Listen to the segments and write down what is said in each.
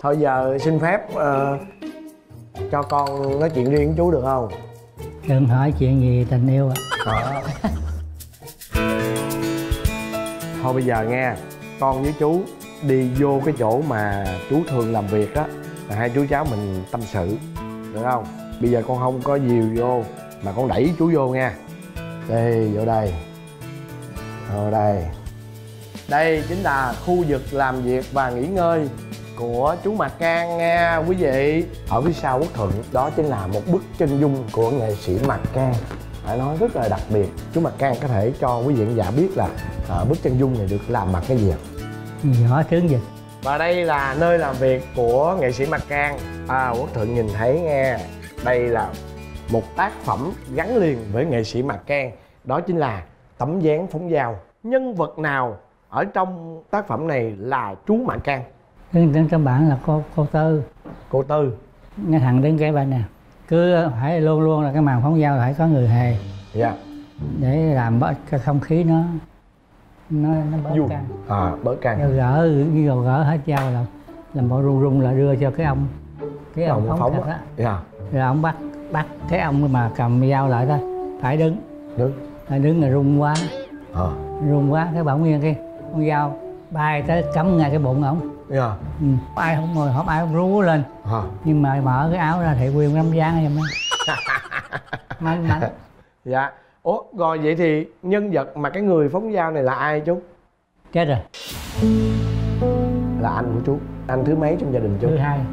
Thôi giờ xin phép cho con nói chuyện riêng với chú được không? Đừng hỏi chuyện gì tình yêu ạ. Thôi bây giờ nghe, con với chú đi vô cái chỗ mà chú thường làm việc á, là hai chú cháu mình tâm sự, được không? Bây giờ con không có dìu vô mà con đẩy chú vô nha. Đây, vô đây. Vô đây. Đây chính là khu vực làm việc và nghỉ ngơi của chú Mạc Cang nha quý vị. Ở phía sau Quốc Thuận đó chính là một bức chân dung của nghệ sĩ Mạc Cang, phải nói rất là đặc biệt. Chú Mạc Cang có thể cho quý vị khán giả biết là bức chân dung này được làm bằng cái gì ạ? Nhỏ tướng gì. Và đây là nơi làm việc của nghệ sĩ Mạc Cang. Quốc Thuận nhìn thấy nghe, đây là một tác phẩm gắn liền với nghệ sĩ Mạc Cang, đó chính là Tấm Dáng Phóng Dao. Nhân vật nào ở trong tác phẩm này là chú Mạc Cang? Đứng trong bản là cô Tư. Cô Tư. Nghe thằng đứng kế bên nè, cứ phải luôn luôn là cái màn phóng dao phải có người hề. Dạ. Để làm cái không khí nó bớt căng. Bớt căng. Gỡ hết dao là làm bộ rung rung là đưa cho cái ông phóng thật á. Dạ. Rồi ông bắt cái ông mà cầm dao lại thôi, phải đứng là rung quá. Rung quá cái bỗng nhiên cái con dao bay tới cắm ngay cái bụng ổng. Dạ. Ai không ngồi hổng ai không rú lên. Nhưng mà mở cái áo ra thì nguyên nắm dáng em manh. Dạ. Ủa rồi vậy thì nhân vật mà cái người phóng dao này là ai chú? Chết rồi. Là anh của chú. Anh thứ mấy trong gia đình chú? Thứ hai.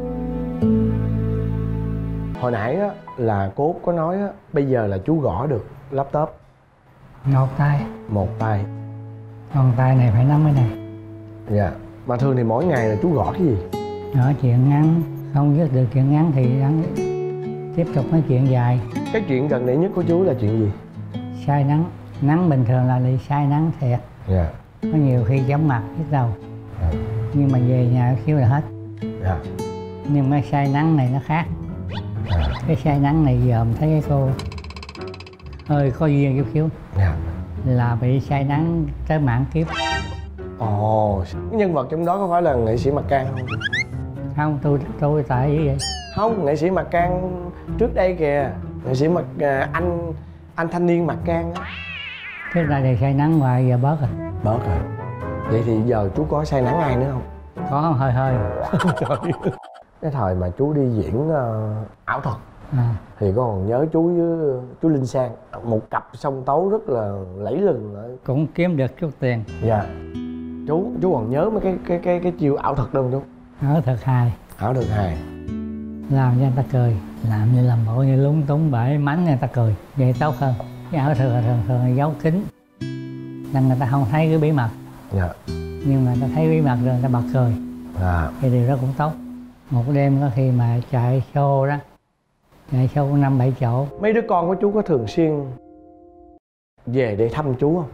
Hồi nãy á, là Cốt có nói á, bây giờ là chú gõ được laptop một tay. Còn tay này phải nắm cái này. Dạ. Mà thường thì mỗi ngày là chú gõ cái gì? Gõ chuyện ngắn, không dứt được chuyện ngắn thì tiếp tục nói chuyện dài. Cái chuyện gần đây nhất của chú là chuyện gì? Say nắng. Nắng bình thường là đi say nắng thiệt. Dạ. Có nhiều khi chóng mặt nhức đầu. Nhưng mà về nhà xíu là hết. Dạ. Nhưng mà say nắng này nó khác. Cái say nắng này giờ mình thấy cái cô hơi có duyên chút xíu. Dạ. Là bị say nắng tới mãn kiếp. Cái nhân vật trong đó có phải là nghệ sĩ Mạc Cang không? Không, tôi tại vậy. Không, nghệ sĩ Mạc Cang trước đây kìa. Nghệ sĩ anh thanh niên Mạc Cang á. Trước đây thì say nắng hoài, giờ bớt rồi. Bớt rồi. Vậy thì giờ chú có say nắng ai nữa không? Có hơi. Cái thời mà chú đi diễn ảo thuật thì con còn nhớ chú với chú Linh Sang, một cặp song tấu rất là lẫy lừng. Cũng kiếm được chút tiền. Dạ. Chú còn nhớ mấy cái chiêu ảo thuật đâu không chú? Ảo thuật hài. Ảo thuật hài. Làm cho người ta cười, làm như làm bộ như lúng túng bể mánh người ta cười, vậy tốt hơn. Cái ảo thuật thường là giấu kín nên người ta không thấy cái bí mật. Dạ. Nhưng mà người ta thấy bí mật rồi người ta bật cười. Thì điều đó cũng tốt. Một đêm có khi mà chạy show đó, chạy show 5-7 chỗ. Mấy đứa con của chú có thường xuyên về để thăm chú không?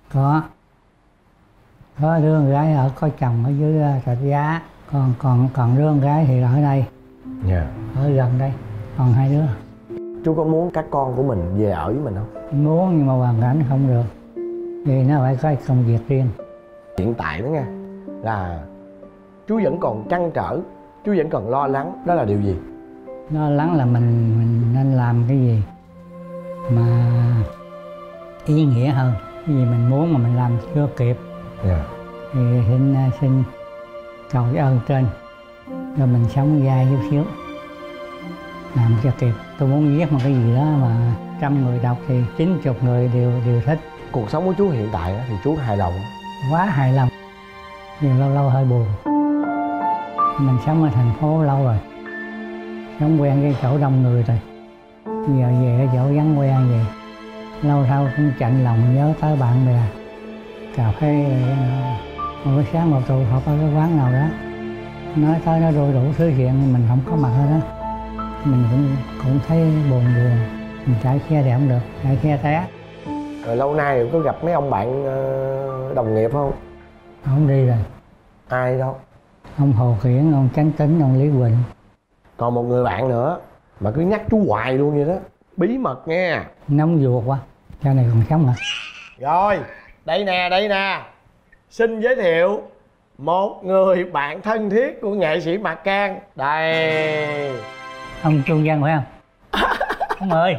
Có đứa con gái có chồng ở dưới Rạch Giá, còn đứa con gái thì ở đây. Dạ. Ở gần đây, còn 2 đứa. Chú có muốn các con của mình về ở với mình không? Muốn nhưng mà hoàn cảnh không được, vì nó phải có công việc riêng. Hiện tại đó nha, là chú vẫn còn trăn trở, chú vẫn còn lo lắng, đó là điều gì? Lo lắng là mình nên làm cái gì mà ý nghĩa hơn, cái gì mình muốn mà mình làm chưa kịp. Thì xin cầu cái ơn trên rồi mình sống dai chút xíu làm cho kịp. Tôi muốn viết một cái gì đó mà 100 người đọc thì 90 người đều thích. Cuộc sống của chú hiện tại thì chú hài lòng? Quá hài lòng, nhưng lâu hơi buồn. Mình sống ở thành phố lâu rồi, sống quen cái chỗ đông người rồi, giờ về cái chỗ vắng quen vậy, lâu sau cũng chạnh lòng nhớ tới bạn bè. Cà phê một cái sáng một tụ họp ở cái quán nào đó, nói tới nó đủ thứ chuyện mình không có mặt hết đó, mình cũng thấy buồn. Mình chạy xe thì không được, chạy xe té. Rồi lâu nay có gặp mấy ông bạn đồng nghiệp không? Không đi rồi. Ai đâu? Ông Hồ Kiển, ông Chánh Tính, ông Lý Quỳnh. Còn một người bạn nữa mà cứ nhắc chú hoài luôn vậy đó, bí mật nghe. Nóng ruột quá, cha này còn sống hả? Rồi, đây nè, xin giới thiệu một người bạn thân thiết của nghệ sĩ Mạc Cang. Đây. Ông Trung Văn phải không? Ông ơi.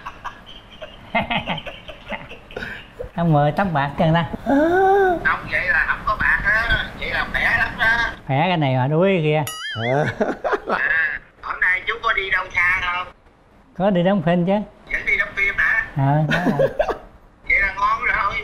Ông mời tóc bạc chân ta. Không, vậy là không có bạc á, vậy là khỏe lắm đó. Khỏe cái này mà đuối kìa. Hôm nay chú có đi đâu xa không? Có đi đóng phim chứ. Vẫn đi đóng phim hả? Đó rồi. Vậy là ngon rồi.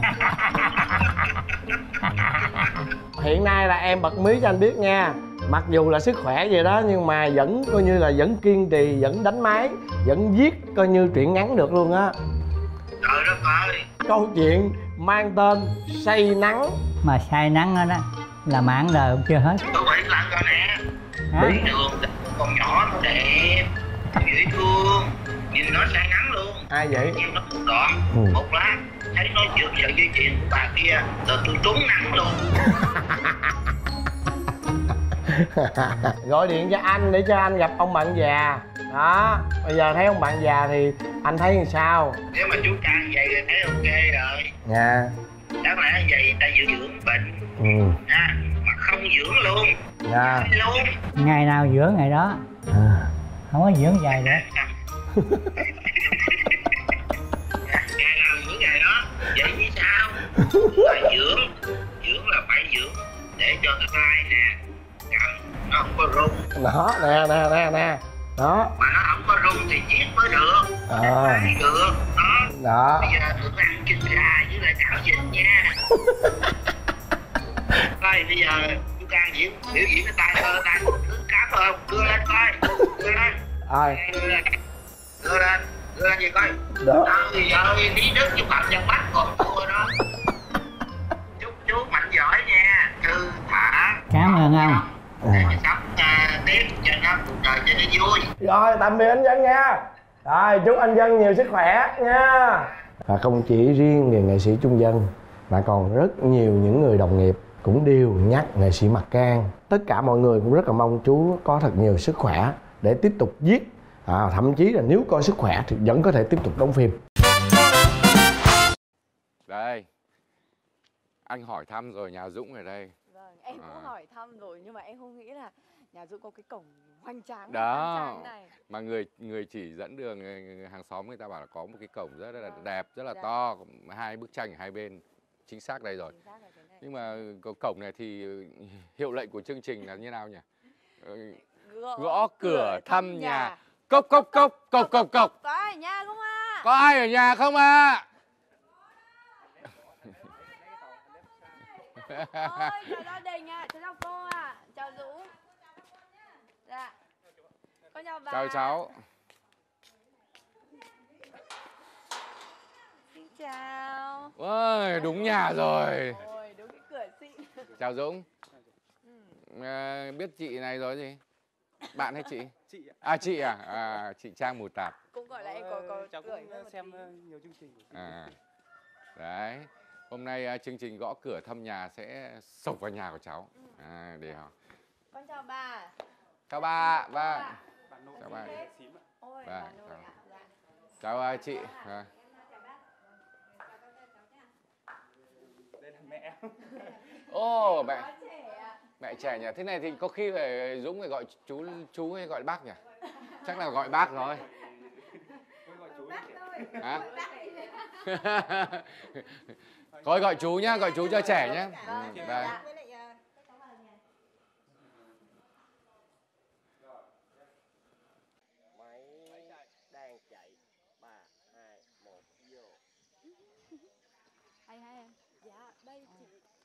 Hiện nay là em bật mí cho anh biết nha. Mặc dù là sức khỏe vậy đó nhưng mà vẫn coi như là vẫn kiên trì, vẫn đánh máy, vẫn viết coi như truyện ngắn được luôn á. Trời đất ơi. Câu chuyện mang tên Say Nắng. Mà say nắng đó, là mãn đời cũng chưa hết. Tôi bị lần rồi nè. Hả? Đi đường con nhỏ nó đẹp, dễ thương, nhìn nó say nắng luôn. Ai vậy? Nhưng nó một đoạn, một lát thấy nó dựa vào dây chuyền của bà kia, rồi tôi trúng nắng luôn. Gọi điện cho anh để cho anh gặp ông bạn già. Đó, bây giờ thấy ông bạn già thì anh thấy làm sao? Nếu mà chú Trang vậy thì thấy ok rồi. Dạ. Đáng lẽ vậy ta dưỡng bệnh ha, mà không dưỡng luôn. Dạ. Luôn. Ngày nào dưỡng ngày đó. Không có dưỡng dài nữa. Ngày nào dưỡng ngày đó. Vậy như sao? Phải dưỡng là phải dưỡng để cho cái tay nè cầm nó không có rung. Đó, nè. Đó. Mà nó không có rung thì viết mới được. Phải được. Đó. Bây giờ tôi ăn kinh gà với lại chảo vịt nha. Coi bây giờ chú Trang biểu diễn cái tay thơ tay cứ cáp không? Đưa lên coi. Đưa lên. Đưa lên gì coi. Đó. Trời ơi, tí nước chú cầm vào mắt còn thua đó. Chúc chú mạnh giỏi nha. Thư thả. Cảm ơn ông. Để mà sống tiếp cho nó cuộc đời cho nó vui. Rồi, tạm biệt anh Dân nha. Rồi, chúc anh Dân nhiều sức khỏe nha. Và không chỉ riêng người nghệ sĩ Trung Dân mà còn rất nhiều những người đồng nghiệp cũng đều nhắc nghệ sĩ Mạc Cang. Tất cả mọi người cũng rất là mong chú có thật nhiều sức khỏe để tiếp tục viết. Thậm chí là nếu có sức khỏe thì vẫn có thể tiếp tục đóng phim. Đây, anh hỏi thăm rồi, nhà Dũng ở đây. Vâng, em cũng hỏi thăm rồi nhưng mà em không nghĩ là nhà Dũng có cái cổng hoành tráng Đó, này. mà người chỉ dẫn đường hàng xóm người ta bảo là có một cái cổng rất là đẹp, rất là to, hai bức tranh ở hai bên, chính xác đây rồi. Nhưng mà cổng này thì hiệu lệnh của chương trình là như nào nhỉ? Gõ cửa thăm nhà. Cốc cốc cốc, cốc cốc cốc. Có ai ở nhà không ạ? Có ai ở nhà không ạ? Ôi, chào gia đình ạ, chào cô ạ, chào Dũng. Dạ. Con chào bà. Chào cháu. Xin chào. Ôi, đúng nhà rồi. Ôi, đúng cái cửa xịn. Chào Dũng. Biết chị này rồi gì? Bạn hay chị? Chị ạ. À chị à? Chị Trang Mù Tạt. Cũng gọi là em có cháu gửi cũng xem nhiều chương trình. Đấy. Hôm nay chương trình gõ cửa thăm nhà sẽ sộc vào nhà của cháu. Để hỏi. Con chào bà. Chào bà. Vâng. Chào bà. Ôi, Vâng, bà nội ạ. Dạ. Chào chị. Đây là mẹ. Ô, mẹ trẻ nhỉ? Thế này thì có khi phải Dũng phải gọi chú hay gọi bác nhỉ? Chắc là gọi bác rồi. Hả? Thôi gọi chú nhá, gọi chú cho trẻ nhá. Vâng. Đang chạy. 3, 2, 1, vô. Hay em. Dạ, đây chị.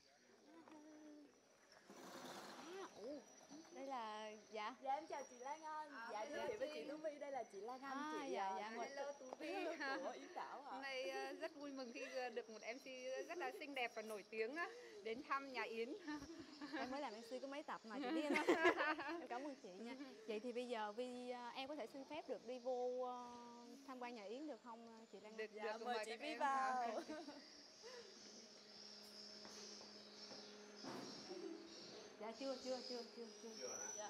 Đây là dạ em chào chị Lan Anh. Dạ giới thiệu với chị Tú Vi, đây là chị Lan Anh. Chị Hello Tú Vi. của Yến Thảo ạ. Hôm nay rất vui mừng khi được một MC rất là xinh đẹp và nổi tiếng đến thăm nhà Yến. Em mới làm MC có mấy tập mà chị biết. Em cảm ơn chị nha. Vậy thì bây giờ em có thể xin phép được đi vô tham quan nhà Yến được không chị Lan Anh? Được, Dạ, được, mời chị Vi vào. Dạ chưa. Dạ.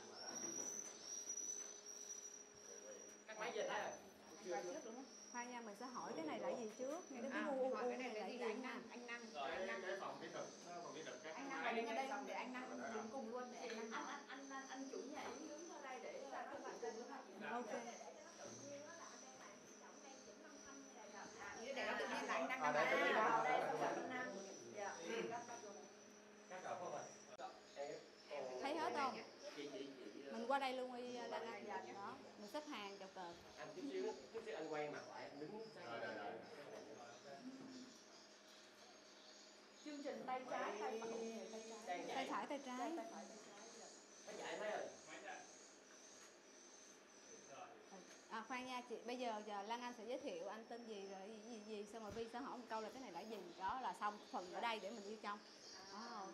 Các máy về đây. Khoan nha, mình sẽ hỏi cái này là gì trước. Cái tiếng u này là gì nha. Anh Năng. Cái phòng kỹ thuật. Anh Năng đứng ở đây xong để anh Năng đứng cùng luôn để anh chủ nhà yến đứng ở đây để các bạn cùng với mình. Ok. Để tự nhiên là anh Năng Ở đây đang vào đây xong rồi anh Năng. Dạ. Các cậu không rồi. Thấy hết không? Mình qua đây luôn đi Lan Anh. Đó, mình xếp hàng chọc cờ. Anh chút xíu anh quay mặt lại anh đứng. Rồi. Chương trình tay trái tay phải. Tay phải tay trái. Mấy chạy mấy ơi. Khoan nha chị, bây giờ Lan Anh sẽ giới thiệu anh tên gì rồi gì xong rồi Vi sẽ hỏi một câu là cái này là gì, đó là xong phần ở đây để mình vô trong. Ok.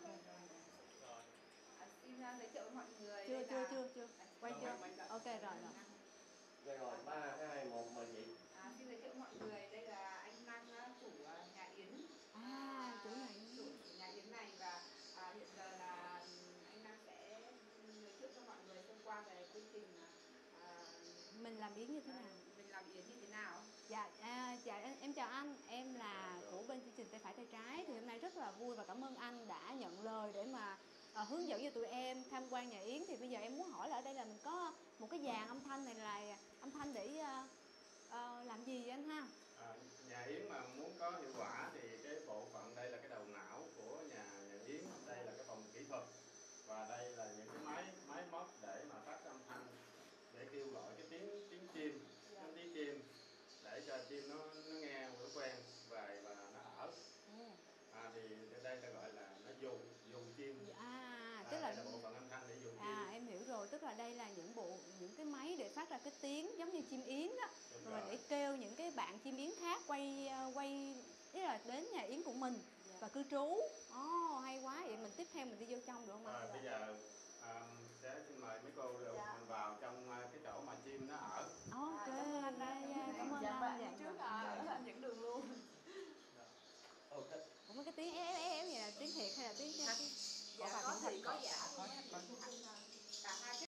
xin giới thiệu với mọi người. Chưa. Quay chưa? Ok rồi. Rồi 3, 2, 1 mời chị. Xin giới thiệu với mọi người, đây là anh Năng, chủ nhà Yến. Chủ nhà Yến này, và hiện giờ là anh Năng sẽ giới thiệu cho mọi người xung quanh về quy trình mình làm yến như thế nào? Mình làm yến như thế nào? Dạ em chào anh, em là của bên chương trình Tay Phải Tay Trái. Thì hôm nay rất là vui và cảm ơn anh đã nhận lời để mà hướng dẫn cho tụi em tham quan nhà yến. Thì bây giờ em muốn hỏi là ở đây là mình có một cái dàn âm thanh này là âm thanh để làm gì vậy anh ha? Nhà yến mà muốn có hiệu quả thì cái bộ phận đây là cái đầu não của nhà yến, đây là cái phòng kỹ thuật và đây là những cái máy móc để mà phát âm thanh, để kêu gọi cái tiếng chim, tiếng chim để cho chim nó nghe nó quen và nó ở. Thì đây ta gọi là nó dùng chim. Tức là đây là bộ phận âm thanh để dùng chim. Em hiểu rồi, tức là đây là những cái máy để phát ra cái tiếng giống như chim yến đó, rồi để kêu những cái bạn chim yến khác quay ý là đến nhà yến của mình và cư trú. Hay quá, vậy mình tiếp theo mình đi vô trong được không ạ? Bây giờ sẽ xin mời mấy cô được mình vào trong cái chỗ mà chim nó ở. Ok, cảm ơn anh. Trước anh dẫn đường luôn. Ủa cái tiếng éo vậy là tiếng thiệt hay là tiếng Dạ có thì có giả thôi. Cả hai